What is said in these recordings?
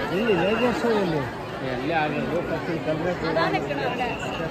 ಇಲ್ಲಿ ಲೇಜರ್ಸ್ ಇಲ್ಲಿ ಎಲ್ಲಿ ಆಗೋದು ಫಸ್ಟ್ ಕಲ್ರೆ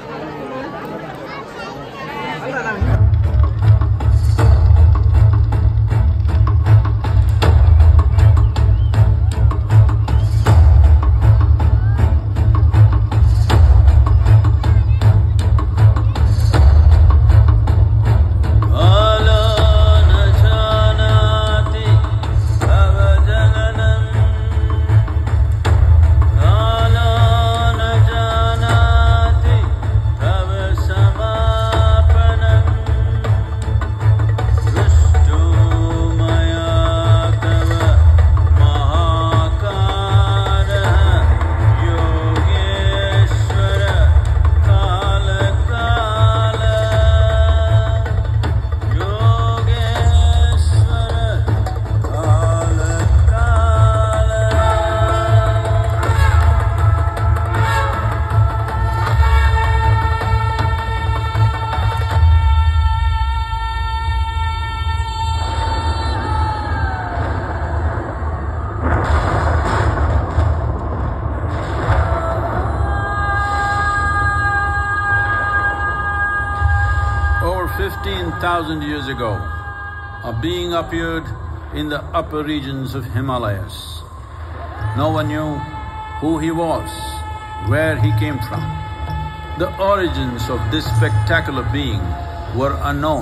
Over 15,000 years ago, a being appeared in the upper regions of Himalayas. No one knew who he was, where he came from. The origins of this spectacular being were unknown.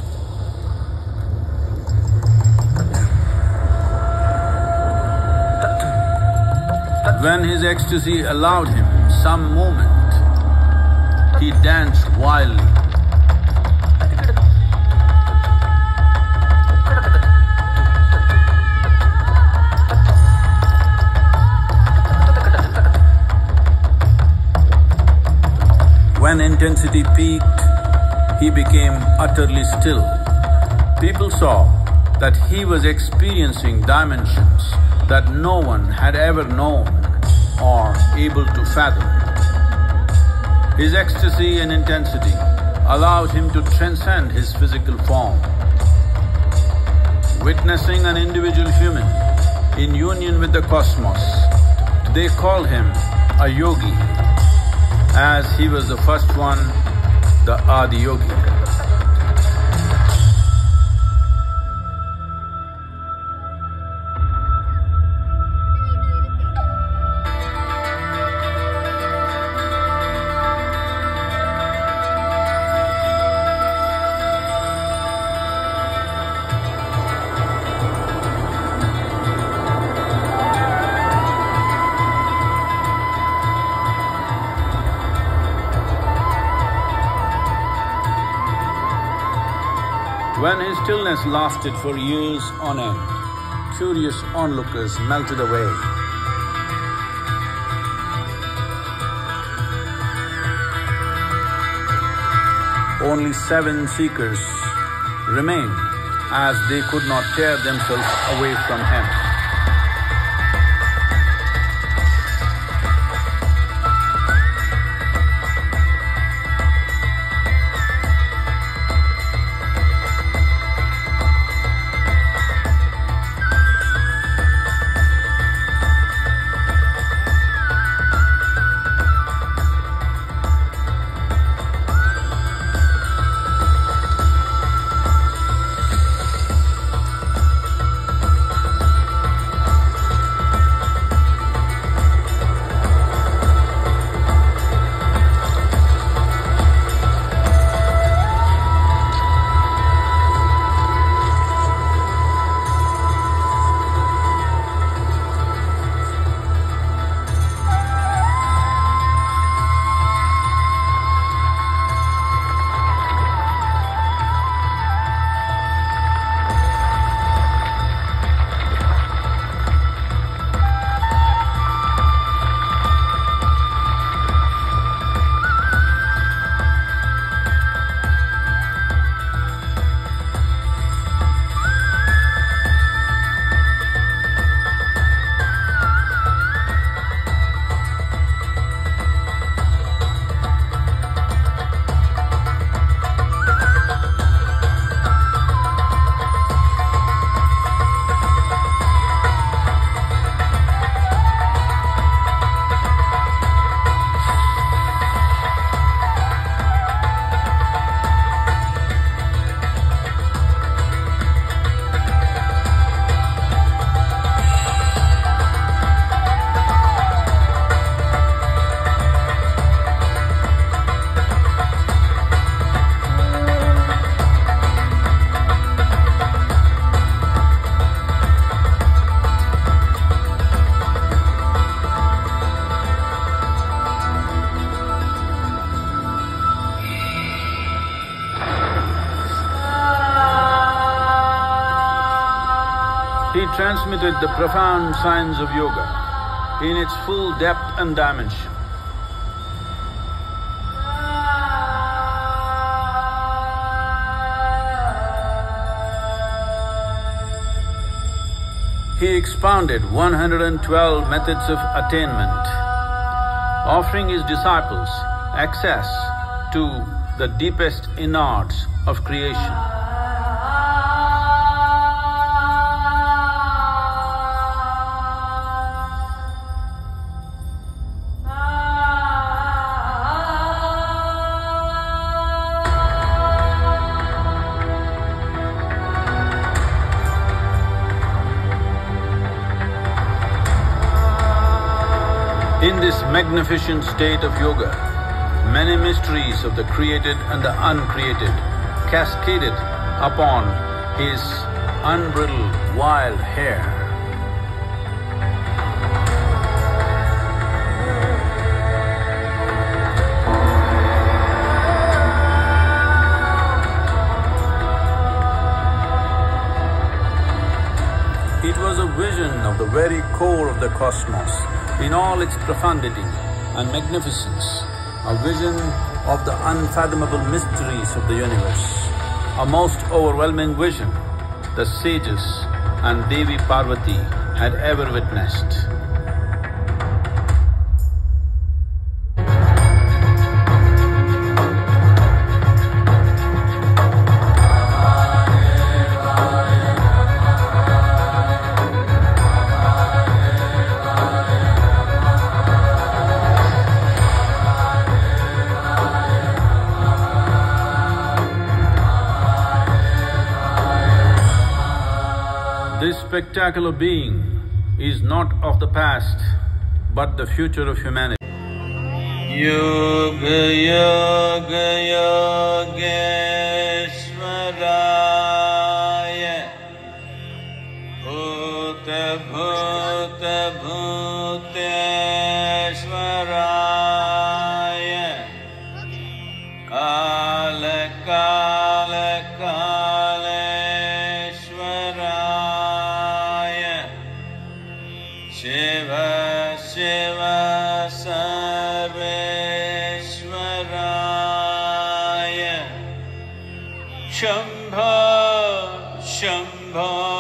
When his ecstasy allowed him some movement, he danced wildly. When intensity peaked, he became utterly still. People saw that he was experiencing dimensions that no one had ever known or able to fathom. His ecstasy and intensity allowed him to transcend his physical form. Witnessing an individual human in union with the cosmos, they called him a yogi, as he was the first one, the Adi Yogi. When his stillness lasted for years on end, curious onlookers melted away. Only 7 seekers remained, as they could not tear themselves away from him. transmitted the profound science of yoga in its full depth and dimension. He expounded 112 methods of attainment, offering his disciples access to the deepest innards of creation. In this magnificent state of yoga, many mysteries of the created and the uncreated cascaded upon his unbridled wild hair. It was a vision of the very core of the cosmos in all its profundity and magnificence, a vision of the unfathomable mysteries of the universe, a most overwhelming vision the sages and Devi Parvati had ever witnessed. This spectacular being is not of the past, but the future of humanity. Yoga Yoga Yogeshwaraya Bhuta Bhuta Bhuteshwaraya Kala Kala Kaleshwaraya Shiva Shiva Sarveshwaraya Shambho Shambho